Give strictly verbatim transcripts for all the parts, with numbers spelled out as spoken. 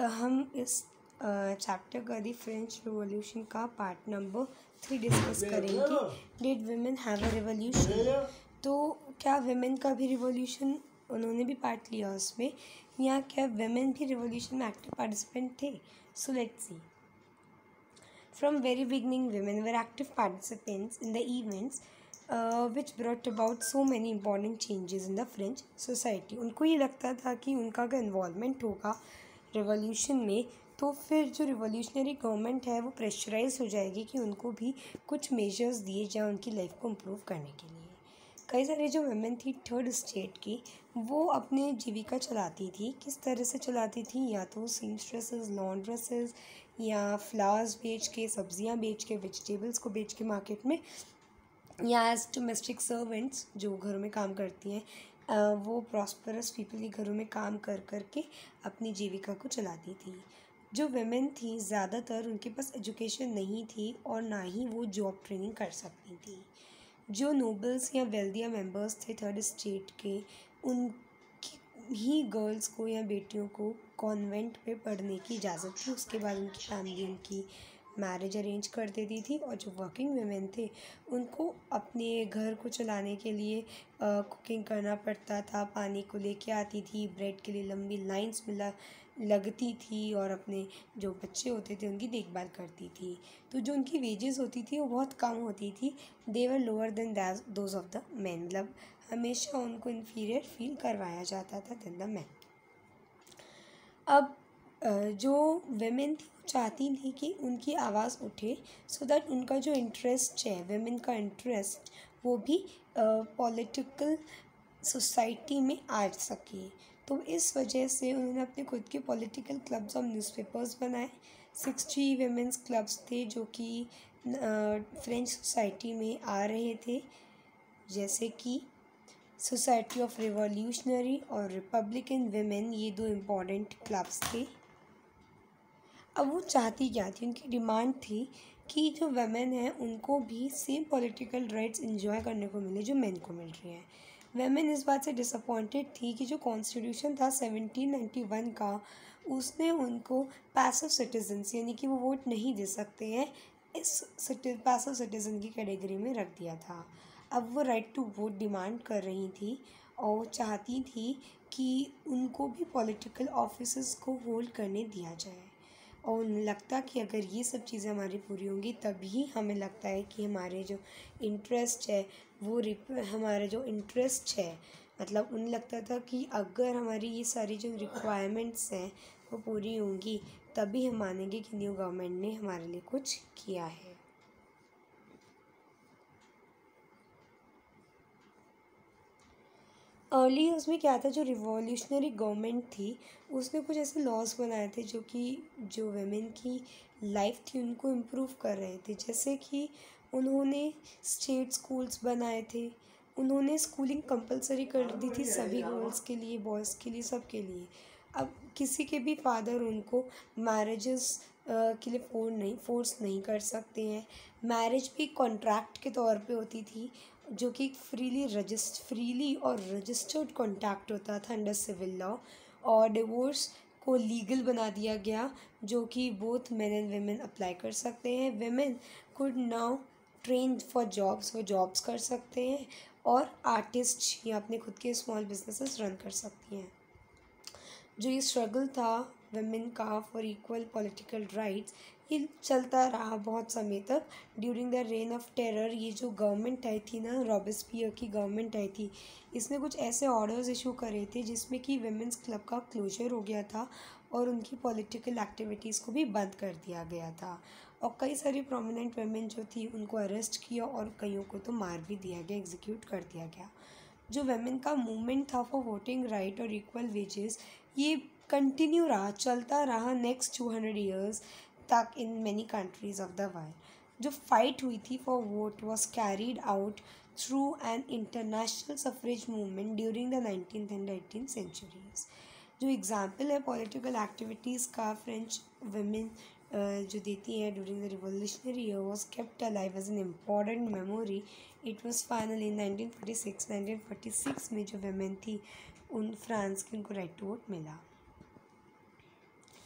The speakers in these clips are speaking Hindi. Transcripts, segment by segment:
हम इस चैप्टर का दी फ्रेंच रिवॉल्यूशन का पार्ट नंबर थ्री डिस्कस करेंगे। Did women have a revolution? तो क्या वीमेन का भी रिवॉल्यूशन, उन्होंने भी पार्ट लिया उसमें, या क्या वीमेन भी रिवॉल्यूशन में एक्टिव पार्टिसिपेंट थे? So let's see. From very beginning, women were active participants in the events uh, which brought about so many important changes in the French society. उनको ये लगता था कि उनका अगर इन्वॉल्वमेंट होगा रिवॉल्यूशन में तो फिर जो रिवॉल्यूशनरी गवर्नमेंट है वो प्रेशराइज हो जाएगी कि उनको भी कुछ मेजर्स दिए जाएँ उनकी लाइफ को इम्प्रूव करने के लिए। कई सारे जो वुमेन थी थर्ड स्टेट की, वो अपने जीविका चलाती थी। किस तरह से चलाती थी? या तो सीमस्ट्रेसेस, लॉन्ड्रेसेस, या फ्लावर्स बेच के, सब्जियां बेच के, वेजिटेबल्स को बेच के मार्केट में, या एज डोमेस्टिक सर्वेंट्स जो घरों में काम करती हैं, वो प्रॉस्परस पीपल के घरों में काम कर कर के अपनी जीविका को चलाती थी। जो वुमेन थी ज़्यादातर उनके पास एजुकेशन नहीं थी और ना ही वो जॉब ट्रेनिंग कर सकती थी। जो नोबल्स या वेल्दिया मेंबर्स थे थर्ड स्टेट के, उनकी ही गर्ल्स को या बेटियों को कॉन्वेंट पे पढ़ने की इजाज़त थी। उसके बाद उनकी फैमिली उनकी मैरिज अरेंज कर देती थी। और जो वर्किंग वुमेन थे उनको अपने घर को चलाने के लिए कुकिंग करना पड़ता था, पानी को लेके आती थी, ब्रेड के लिए लंबी लाइंस मिला लगती थी, और अपने जो बच्चे होते थे उनकी देखभाल करती थी। तो जो उनकी वेजेस होती थी वो बहुत कम होती थी। They were lower than those of the men, मतलब हमेशा उनको इन्फीरियर फील करवाया जाता था देन द मैन। अब जो वेमेन थी वो चाहती थी कि उनकी आवाज़ उठे, सो so दैट उनका जो इंटरेस्ट है, वेमेन का इंटरेस्ट, वो भी पॉलिटिकल सोसाइटी में आ सके। तो इस वजह से उन्होंने अपने खुद के पॉलिटिकल क्लब्स और न्यूज़पेपर्स बनाए। सिक्सटी वेमेंस क्लब्स थे जो कि फ्रेंच सोसाइटी में आ रहे थे, जैसे कि सोसाइटी ऑफ रिवॉल्यूशनरी और रिपब्लिकन वेमेन, ये दो इम्पॉर्टेंट क्लब्स थे। अब वो चाहती क्या थी? उनकी डिमांड थी कि जो वेमेन हैं उनको भी सेम पॉलिटिकल राइट्स एंजॉय करने को मिले जो मेन को मिल रही हैं। वेमेन इस बात से डिसअपॉइंटेड थी कि जो कॉन्स्टिट्यूशन था सेवनटीन नाइन्टी वन का, उसने उनको पैसिव सिटीजन्स यानी कि वो वोट नहीं दे सकते हैं, इस पैसिव सिटीज़न की कैटेगरी में रख दिया था। अब वो राइट टू वोट डिमांड कर रही थी और चाहती थी कि उनको भी पॉलिटिकल ऑफिसेस को होल्ड करने दिया जाए। और उन्हें लगता कि अगर ये सब चीज़ें हमारी पूरी होंगी तभी हमें लगता है कि हमारे जो इंटरेस्ट है वो हमारा जो इंटरेस्ट है मतलब उन्हें लगता था कि अगर हमारी ये सारी जो रिक्वायरमेंट्स हैं वो पूरी होंगी तभी हम मानेंगे कि न्यू गवर्नमेंट ने हमारे लिए कुछ किया है। अर्ली ईयर्स में क्या था, जो रिवॉल्यूशनरी गवर्नमेंट थी उसने कुछ ऐसे लॉज बनाए थे जो कि जो वेमेन की लाइफ थी उनको इम्प्रूव कर रहे थे। जैसे कि उन्होंने स्टेट स्कूल्स बनाए थे, उन्होंने स्कूलिंग कंपलसरी कर दी थी सभी गर्ल्स के लिए, बॉयज़ के लिए, सब के लिए। अब किसी के भी फादर उनको मैरिजेस के लिए फोर्स नहीं फोर्स नहीं कर सकते हैं। मैरिज भी कॉन्ट्रैक्ट के तौर पे होती थी जो कि फ्रीली रजिस्ट फ्रीली और रजिस्टर्ड कॉन्ट्रैक्ट होता था अंडर सिविल लॉ। और डिवोर्स को लीगल बना दिया गया जो कि both men and women apply कर सकते हैं। Women could now train for jobs, वो जॉब्स कर सकते हैं, और आर्टिस्ट या अपने खुद के स्मॉल बिजनेसेस रन कर सकती हैं। जो ये स्ट्रगल था वेमेन का फॉर इक्वल पॉलिटिकल राइट्स, ये चलता रहा बहुत समय तक। During the reign of terror, ये जो गवर्नमेंट आई थी ना, रॉबेस्पियर की गवर्नमेंट आई थी, इसने कुछ ऐसे ऑर्डर्स इशू करे थे जिसमें कि वेमेंस क्लब का क्लोजर हो गया था और उनकी पॉलिटिकल एक्टिविटीज़ को भी बंद कर दिया गया था। और कई सारी प्रोमिनेंट वेमेन जो थी उनको अरेस्ट किया और कईयों को तो मार भी दिया गया, एग्जीक्यूट कर दिया गया। जो वेमेन का मूवमेंट था फॉर वोटिंग राइट और इक्वल वेजेस, ये कंटिन्यू रहा, चलता रहा नेक्स्ट टू हंड्रेड ईयर्स तक in many countries of the world. जो फाइट हुई थी for vote was carried out through an international suffrage movement during the nineteen and eighteen centuries. जो एग्जाम्पल है पॉलिटिकल एक्टिविटीज़ का फ्रेंच वेमेन जो देती हैं during the revolutionary year was kept alive as an important memory. It was finally nineteen forty six nineteen forty six में जो वेमेन थी उन फ्रांस की, उनको राइट टू वोट मिला।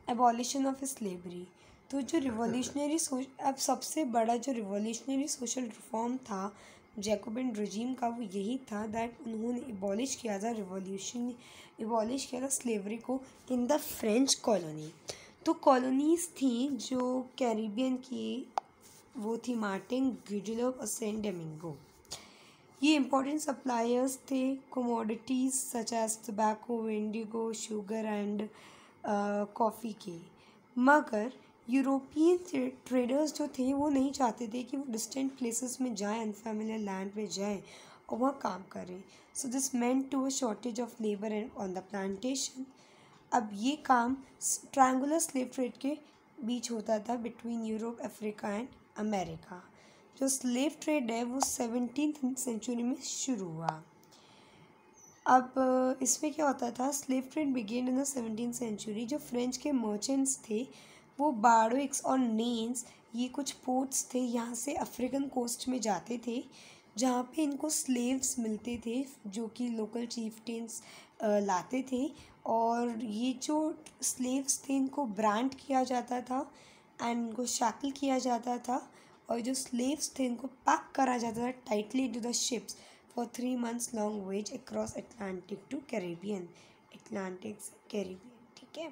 Abolition of slavery. तो जो रिवॉल्यूशनरी सो अब सबसे बड़ा जो रिवॉल्यूशनरी सोशल रिफॉर्म था जैकोबिन रजीम का, वो यही था दैट उन्होंने एबॉलिश किया था रिवॉल्यूशन एबॉलिश किया था स्लेवरी को इन द फ्रेंच कॉलोनी। तो कॉलोनीज़ थी जो कैरिबियन की, वो थी मार्टिन, गुडेलप और सेंट डोमिंगो। ये इम्पोर्टेंट सप्लायर्स थे commodities such as tobacco, indigo, sugar and coffee के। मगर यूरोपियन ट्रेडर्स जो थे वो नहीं चाहते थे कि वो डिस्टेंट प्लेसेस में जाएं, अनफेमिलियर लैंड पे जाएं और वहाँ काम करें। So this meant to a shortage of labour and on the plantation. अब ये काम ट्रायंगुलर स्लेव ट्रेड के बीच होता था between Europe, Africa and America. जो स्लेव ट्रेड है वो सेवनटीन्थ सेंचुरी में शुरू हुआ। अब इसमें क्या होता था, slave trade began in the seventeen century. जो फ्रेंच के मर्चेंट्स थे वो बारडोइक्स और नेन्स, ये कुछ पोर्ट्स थे, यहाँ से अफ्रीकन कोस्ट में जाते थे जहाँ पे इनको स्लेव्स मिलते थे जो कि लोकल चीफ्टेन्स लाते थे। और ये जो स्लेव्स थे इनको ब्रांड किया जाता था एंड इनको शैकल किया जाता था, और जो स्लेव्स थे इनको पैक करा जाता था tightly to the ships for three months long voyage across Atlantic to Caribbean, Atlantic से कैरिबियन, ठीक है।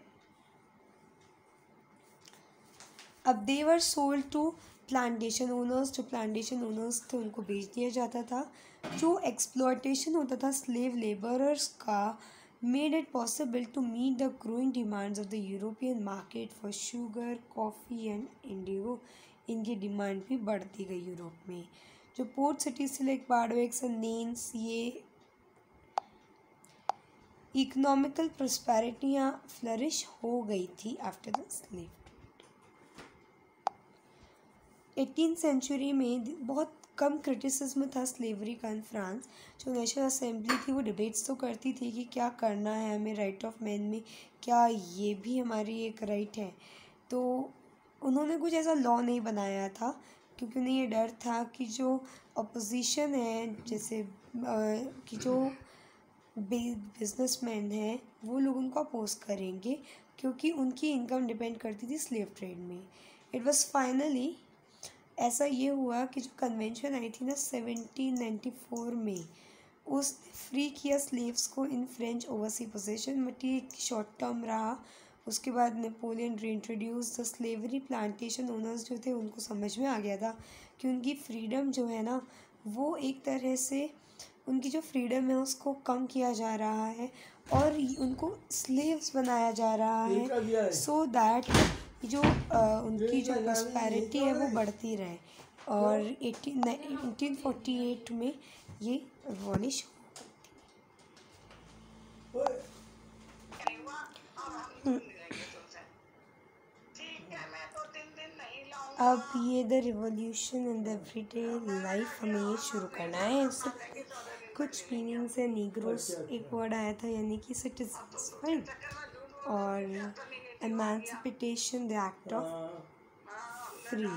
अब they were sold to plantation owners. जो प्लांटेशन ओनर्स थे उनको बेच दिया जाता था। जो एक्सप्लॉयटेशन होता था स्लेव लेबरर्स का made it possible to meet the growing demands of the European market for sugar, coffee and indigo. इनकी डिमांड भी बढ़ती गई यूरोप में। जो पोर्ट सिटीज से लाइक बारडोइक्स एंड नेन्स, ये इकोनॉमिकल प्रॉस्पेरिटी यहाँ फ्लरिश हो गई थी after the slave. Eighteen century में बहुत कम क्रिटिसिज्म था स्लेवरी का इन फ्रांस। जो नेशनल असेंबली थी वो डिबेट्स तो करती थी कि क्या करना है हमें, राइट ऑफ मैन में क्या ये भी हमारी एक राइट है। तो उन्होंने कुछ ऐसा लॉ नहीं बनाया था क्योंकि उन्हें ये डर था कि जो अपोजिशन है, जैसे कि जो बिजनेसमैन हैं वो लोग उनको अपोज करेंगे क्योंकि उनकी इनकम डिपेंड करती थी स्लेव ट्रेड में। इट वाज फाइनली ऐसा ये हुआ कि जो कन्वेंशन आई थी ना सेवनटीन नाइन्टी फोर में, उसने फ्री किया स्लेव्स को in French overseas possession. But ये शॉर्ट टर्म रहा। उसके बाद Napoleon reintroduce the slavery. Plantation owners जो थे उनको समझ में आ गया था कि उनकी फ्रीडम जो है ना वो एक तरह से उनकी जो फ्रीडम है उसको कम किया जा रहा है और उनको स्लेव्स बनाया जा रहा है सो दैट जो आ, उनकी जो प्रॉस्पेरिटी है वो बढ़ती रहे। और एटीन एटीन फोर्टी एट में ये एबॉलिश हो गई। अब ये the revolution in the everyday life हमें ये शुरू करना है। इससे कुछ मीनिंग्स है। नीग्रोस एक वर्ड आया था यानी कि सिटीजन्स, राइट। और emancipation the act of free,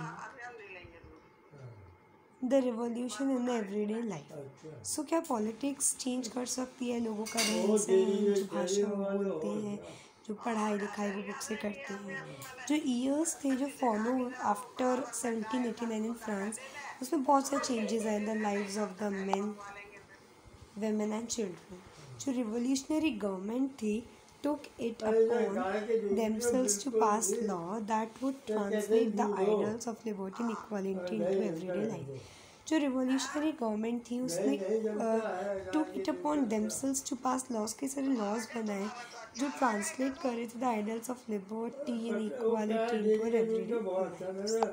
the revolution in the everyday life. So क्या पॉलिटिक्स चेंज कर सकती है लोगों का रहन सहन, जो भाषा वो बोलते हैं, जो पढ़ाई लिखाई वो बुक से करते हैं। जो ईयर्स थे जो follow after seventeen eighty nine in France, उसमें बहुत सारे चेंजेस आए in the lives of the men, women and children. जो रिवोल्यूशनरी गवर्नमेंट थी took it upon themselves to pass law that would translate the ideals of liberty and equality into everyday life. जो रिवोल्यूशनरी गवर्नमेंट थी उसने took it upon themselves to pass laws, के सारे laws बनाए जो ट्रांसलेट कर रहे थे the ideals of liberty and equality into everyday life.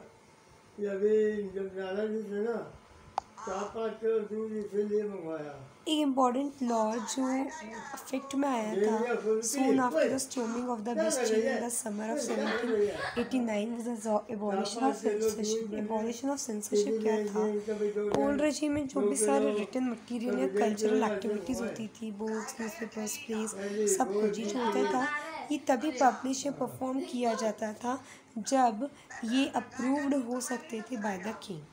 एक इम्पॉर्टेंट लॉ जो इफेक्ट में आया था soon after the storming of the Bastille in the summer of seventeen eighty nine was the abolition of censorship. Abolition of censorship क्या था? ओल्ड रेजिम में जो भी सारे रिटन मटेरियल या कल्चरल एक्टिविटीज़ होती थी, बोर्ड्स, न्यूज़पेपर्स, प्लेस, सब कुछ जो होता था ये तभी पब्लिश या परफॉर्म किया जाता था जब ये अप्रूव्ड हो सकते थे by the king.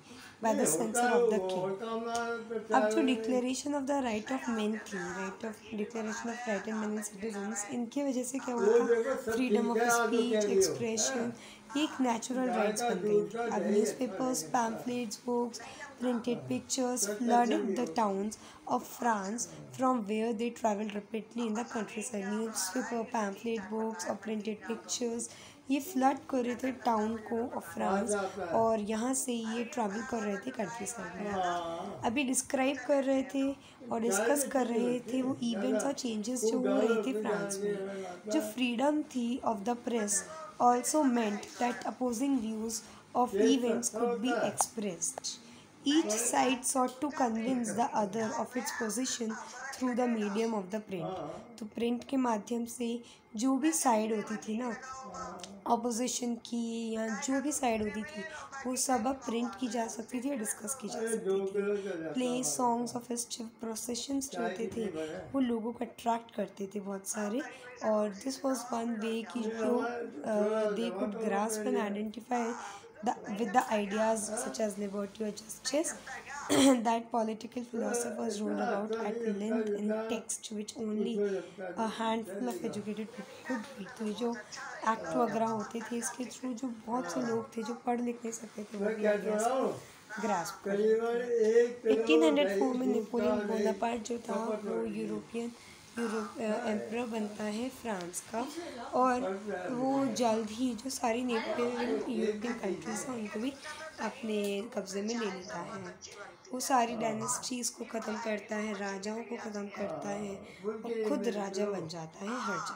by the censor of the king. अब जो declaration of the right of man थी, right of declaration of right and man and citizens, इनकी वजह से क्या हुआ था, फ्रीडम ऑफ स्पीच, एक्सप्रेशन, ये एक नेचुरल राइट्स बन गई थी. अब newspapers, pamphlets, books, printed pictures flooded the towns of France from where they traveled rapidly in the countryside. Newspaper, pamphlet, books और printed pictures ये फ्लड कर रहे थे टाउन को ऑफ फ्रांस, और यहाँ से ये ट्रैवल कर रहे थे कंट्री साइड में. अभी डिस्क्राइब कर रहे थे और डिस्कस कर रहे थे वो इवेंट्स और चेंजेस जो हो रहे थे फ्रांस में. जो फ्रीडम थी of the press also meant that opposing views of events could be expressed. Each side sought to convince the other of its position through the medium of the print. तो प्रिंट के माध्यम से जो भी साइड होती थी ना, अपोजिशन की या जो भी साइड होती थी, वो सब अब प्रिंट की जा सकती थी और डिस्कस की जा सकती थी. प्ले, सॉन्ग्स और फेस्टिव प्रोसेशंस जो होते थे वो लोगों को अट्रैक्ट करते थे बहुत सारे, और दिस वाज वन वे कि जो they could grasp and identify the with the ideas such as liberty or justice that political philosophers wrote about at length in text which only a handful of educated people could read. तो जो एक्ट वगैरह होते थे इसके थ्रू जो बहुत से लोग थे जो पढ़ लिख नहीं सकते थे वो ideas को ग्रास्प कर थे. एटीन हंड्रेड फोर में नेपोलियन बोनापार्ट जो था वो यूरोपियन यूरोप एम्परर बनता है फ्रांस का, और वो जल्द ही जो सारी नेपोलियन यूरोपियन कंट्रीज हैं उनको भी अपने कब्ज़े में ले लेता है. वो सारी डायनेस्टीज़ को ख़त्म करता है, राजाओं को ख़त्म करता है और खुद राजा बन जाता है हर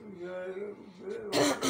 जगह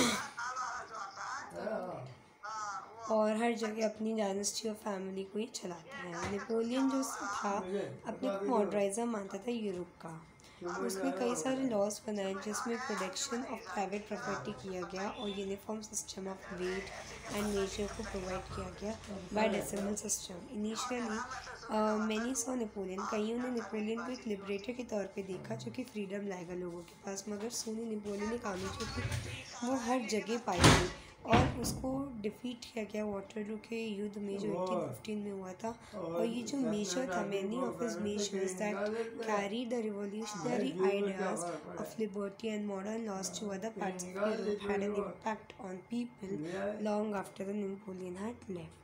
का, और हर जगह अपनी डायनेस्टी और फैमिली को ही चलाता है. नेपोलियन जो था अपने को मॉडर्नाइजर मानता था यूरोप का. उसने कई सारे लॉज बनाए जिसमें प्रोटेक्शन ऑफ प्राइवेट प्रॉपर्टी किया गया और uniform system of weight and measure को प्रोवाइड किया गया by decimal system. Initially many saw Napoleon, कईयों ने नेपोलियन को एक लिबरेटर के तौर पे देखा जो कि फ्रीडम लाएगा लोगों के पास, मगर सोनी नेपोलियन एक आर्मी जो थी वो हर जगह पाई गई और उसको डिफीट किया गया वाटरलू के युद्ध में जो एटीन फिफ्टीन में हुआ था. और ये जो मेजर था, many of his measures that carry the revolutionary ideas of liberty and modern laws to other parts of Europe had an impact on people long after the Napoleon had left.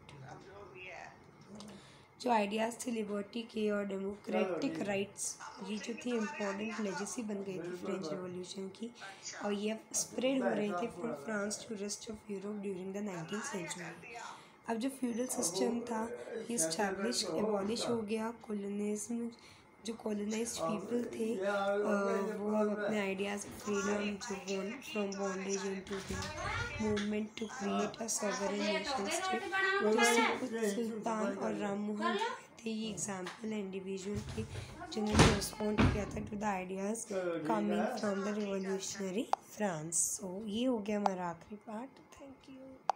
जो आइडियाज़ थे लिबर्टी के और डेमोक्रेटिक राइट्स, ये जो थी इम्पोर्टेंट लेजेसी बन गई थी फ्रेंच रिवॉल्यूशन की, और ये स्प्रेड हो रहे थे from France to rest of Europe during the nineteen century. अब जो फ्यूडल सिस्टम था ये इस्टेब्लिश एबॉलिश हो गया. कॉलोनिज्म, जो कॉलोनाइज्ड पीपल थे वो अब अपने आइडियाज़ फ्रीडम जो from bondage into the movement to create a sovereign nation state, जिससे कुछ सुल्तान और राम मोहन थे ये एग्जाम्पल है इंडिविजुअल के जिन्होंने रिस्पॉन्ड किया था to the ideas coming from the revolutionary France. So ये हो गया हमारा आखिरी पार्ट. Thank you.